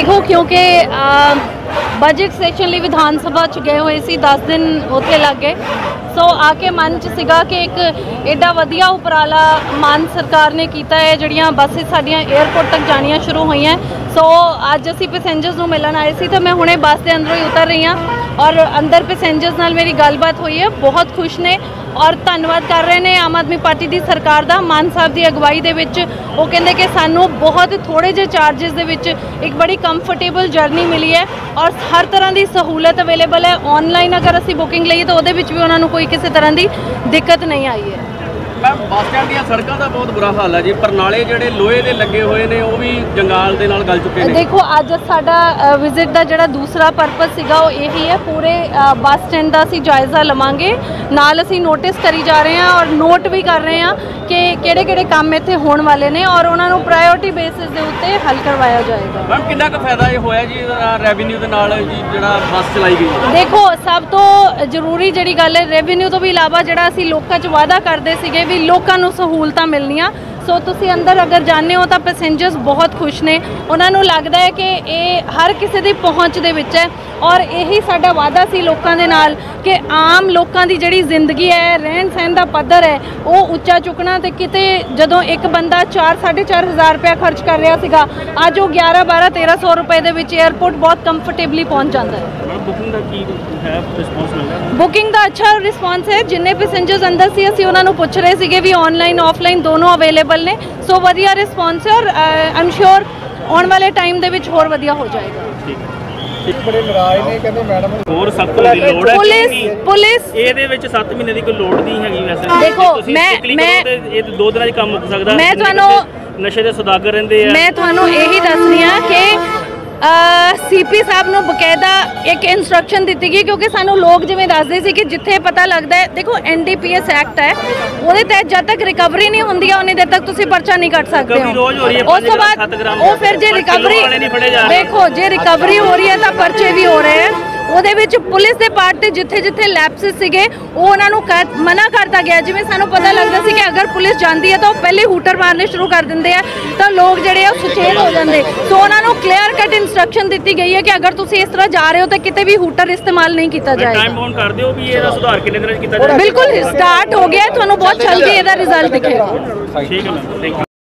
देखो क्योंकि budget session लिए विधान सभा च गए हुए सी 10 दिन उत्थे लग गए। सो आके मन च सीगा कि एक एडा वधिया उपराला मान सरकार ने किया है, जड़ियाँ बसेस साडियाँ एयरपोर्ट तक जानियाँ शुरू हुई हैं। सो अज असी पैसेंजर्स नूं मिलन आए सी तो मैं हुणे बस के अंदरों ही उतर रही हाँ और अंदर पैसेंजर्स नाल मेरी गलबात हुई है, बहुत खुश ने और धन्नवाद कर रहे हैं आम आदमी पार्टी की सरकार का। मान साहब की अगवाई दे विच वो कहते कि सानू बहुत थोड़े जे चार्जिस दे विच एक बड़ी कंफर्टेबल जर्नी मिली है और हर तरह की सहूलत अवेलेबल है। ऑनलाइन अगर असी बुकिंग लईए तो वो भी उन्होंने कोई किसी तरह की दिक्कत नहीं आई है। मैम बस स्टैंड दी सड़कों का बहुत बुरा हाल है जी, परनाले जिहड़े लोहे दे लगे हुए ने वो भी जंगाल दे नाल गल चुके हैं। देखो अज साडा विजिट का जिहड़ा दूसरा परपस सीगा वो यही है, पूरे बस स्टैंड का असीं जायज़ा लवांगे, नाल असीं नोटिस करी जा रहे हैं और नोट भी कर रहे हैं कि किहड़े-किहड़े काम इत्थे होण वाले ने और उन्हां नूं प्रायोरिटी बेसिस दे उत्ते हल करवाया जाएगा। मैम कितना क फायदा ये होया जी रेवन्यू दे नाल जी जिहड़ा बस चलाई गई? देखो सब तो जरूरी जिहड़ी गल है रेवन्यू तो भी इलावा जिहड़ा असीं लोकां च वादा करदे सीगे भी लोकां नूं सहूलतां मिलनियां। सो तुसी अंदर अगर जाने हो तो पैसेंजर्स बहुत खुश ने, उन्होंने लगता है कि ये हर किसी की पहुँच दे विच है और यही साडा वादा सी लोकां दे नाल कि आम लोकां दी जिहड़ी जिंदगी है, रहन सहन दा पद्धर है वो उच्चा चुकना। ते किते जदों एक बंदा 4-4.5 हज़ार रुपया खर्च कर रहा सीगा, अज वो 11-12-1300 रुपए दे विच एयरपोर्ट बहुत कंफर्टेबली पहुँच जाता है। बुकिंग का अच्छा रिस्पॉन्स है, जिन्ने पैसेंजर्स अंदर सी असीं उन्हां नूं पुछ रहे सीगे भी ऑनलाइन ऑफलाइन दोनों अवेलेबल ने। सो वधिया रिस्पॉन्स है और आई एम श्योर आने वाले टाइम दे विच होर वधिया हो जाएगा। बड़े नाराज ने कहंदे मैडम होर सख्त दी लोड़ है। पुलिस ਇਹਦੇ ਵਿੱਚ 7 ਮਹੀਨੇ ਦੀ ਕੋਈ ਲੋੜ ਨਹੀਂ ਹੈਗੀ ਵੈਸੇ। देखो मैं ਇਹ 2 ਦਿਨਾਂ 'ਚ ਕੰਮ ਮੁੱਕ ਸਕਦਾ। मैं ਤੁਹਾਨੂੰ ਨਸ਼ੇ ਦੇ ਸੌਦਾਗਰ ਰਹਿੰਦੇ ਆ। मैं ਤੁਹਾਨੂੰ ਇਹੀ ਦੱਸ ਰਹੀ ਹਾਂ ਕਿ सीपी साहब ਨੂੰ बकायदा एक इंस्ट्रक्शन दी गई क्योंकि सानू लोग जिवें दसदे सी कि जिथे पता लगता है, देखो NDPS एक्ट है वो तहत जब तक रिकवरी नहीं होंदी है उन्नी देर तक तुसी पर्चा नहीं कट सकते हो। उस तो बाद वो फिर जे रिकवरी देखो जे रिकवरी हो रही है तो पर्चे भी हो रहे हैं। ਉਹਦੇ ਵਿੱਚ ਪੁਲਿਸ ਦੇ ਪਾਰਟ ਤੇ ਜਿੱਥੇ ਲੈਪਸਿਸ ਸੀਗੇ ਉਹ ਉਹਨਾਂ ਨੂੰ ਮਨਾ ਕਰਤਾ ਗਿਆ। ਜਿਵੇਂ ਸਾਨੂੰ ਪਤਾ ਲੱਗਦਾ ਸੀ ਕਿ ਅਗਰ ਪੁਲਿਸ ਜਾਂਦੀ ਹੈ ਤਾਂ ਉਹ ਪਹਿਲੇ ਹੂਟਰ ਮਾਰਨੇ ਸ਼ੁਰੂ ਕਰ ਦਿੰਦੇ ਆ ਤਾਂ ਲੋਕ ਜਿਹੜੇ ਆ ਸੁਚੇਤ ਹੋ ਜਾਂਦੇ। ਸੋ ਉਹਨਾਂ ਨੂੰ ਕਲੀਅਰ ਕੱਟ ਇਨਸਟਰਕਸ਼ਨ ਦਿੱਤੀ ਗਈ ਹੈ ਕਿ ਅਗਰ ਤੁਸੀਂ ਇਸ ਤਰ੍ਹਾਂ ਜਾ ਰਹੇ ਹੋ ਤਾਂ ਕਿਤੇ ਵੀ ਹੂਟਰ ਇਸਤੇਮਾਲ ਨਹੀਂ ਕੀਤਾ ਜਾਏਗਾ। ਟਾਈਮ ਬਾਉਂਡ ਕਰ ਦਿਓ ਵੀ ਇਹਦਾ ਸੁਧਾਰ ਕਿੰਨੇ ਦਿਨਾਂ 'ਚ ਕੀਤਾ ਜਾਏਗਾ? ਬਿਲਕੁਲ ਸਟਾਰਟ ਹੋ ਗਿਆ, ਤੁਹਾਨੂੰ ਬਹੁਤ ਜਲਦੀ ਇਹਦਾ ਰਿਜ਼ਲਟ ਦਿਖੇਗਾ। ਠੀਕ ਹੈ ਮੈਮ, ਥੈਂਕ ਯੂ।